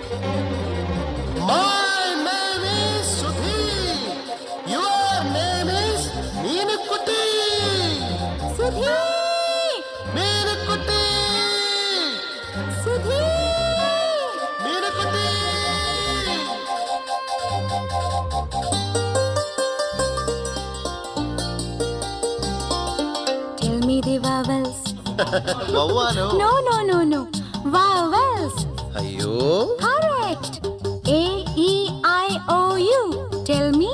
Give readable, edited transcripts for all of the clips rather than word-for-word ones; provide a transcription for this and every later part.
My name is Sudhi. Your name is Meenukutti. Sudhi. Meenukutti. Sudhi. Meenukutti. Tell me the vowels. Vowalo. No. Vowels. Ayyo. Correct. A, E, I, O, U. Tell me.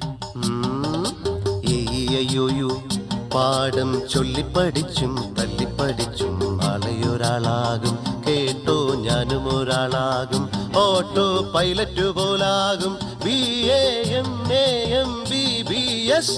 അയ്യോ പാഠം ചൊല്ലിപ്പടിച്ചും തല്ലിപ്പടിച്ചും ആളയൊരാളാകും. കേട്ടോ ഞാനും ഒരാളാകും. Auto pilot പോലാകും. BAMAMBBS.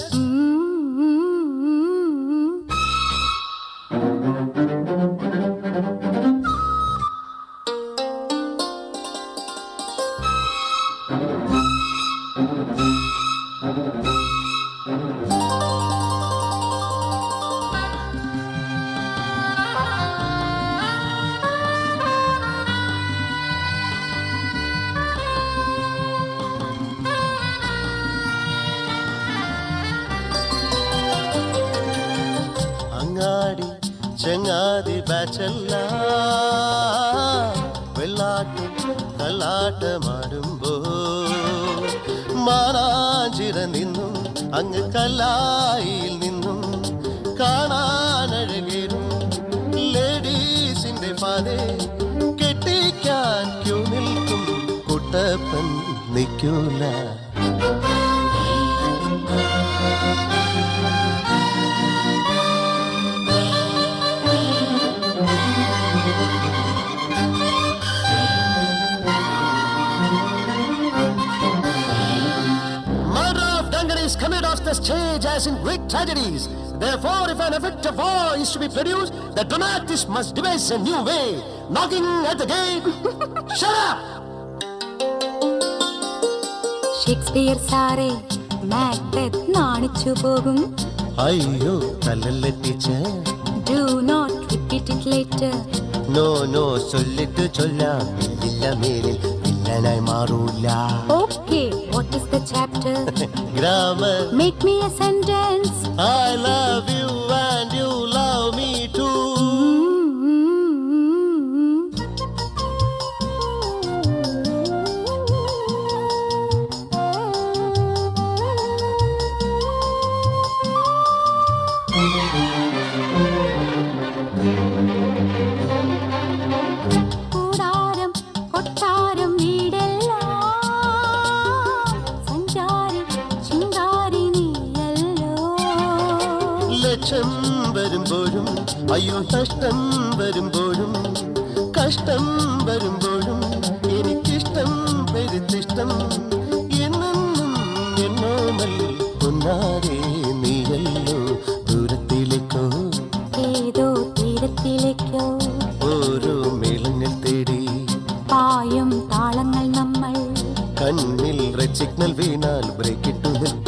ചങ്ങാതി ബാച്ചല്ല വെള്ളാട്ടും കല്ലാട്ടമാടുമ്പോ മാനാഞ്ചിറ നിന്നും അങ്ങ് കല്ലായിൽ നിന്നും കാണാനഴകേറും ലേഡീസിന്റെ പാതേ കെട്ടിക്കാൻ ക്യൂ നിൽക്കും കുട്ടപ്പൻ നിൽക്കൂല. Coming off the stage as in great tragedies. Therefore, if an effect of war is to be produced, the dramatist must devise a new way. Knocking at the gate. Shut up! Shakespeare sare Macbeth naanichu pogum. Ayyo tallalla teacher. Do not repeat it later. No, sollittu chollam illa melil villanai marula. Okay, what is the chapter? Grammar. Make me a sentence. I love you and you love me too. കൂടാരം കൊട്ടാരം വീടെല്ലാം സഞ്ചാരി ചിങ്കാരി നീയല്ലോ. ലക്ഷം വരുമ്പോഴും അയ്യോ നഷ്ടം വരുമ്പോഴും കഷ്ടം വരുമ്പോഴും എനിക്കിഷ്ടം പെരുത്തിഷ്ടം എന്നും എന്നോമൽ ഒന്നാരേ നീയല്ലോ. ദൂരത്തിലേക്കോ ഏതോ തീരത്തിലേക്കോ ഓരോ മേളങ്ങൾ തേടി പായും താളങ്ങൾ നമ്മൾ. കണ്ണിൽ റെഡ് സിഗ്നൽ വീണാൽ ബ്രേക്ക് ഇട്ടു നിൽക്കും.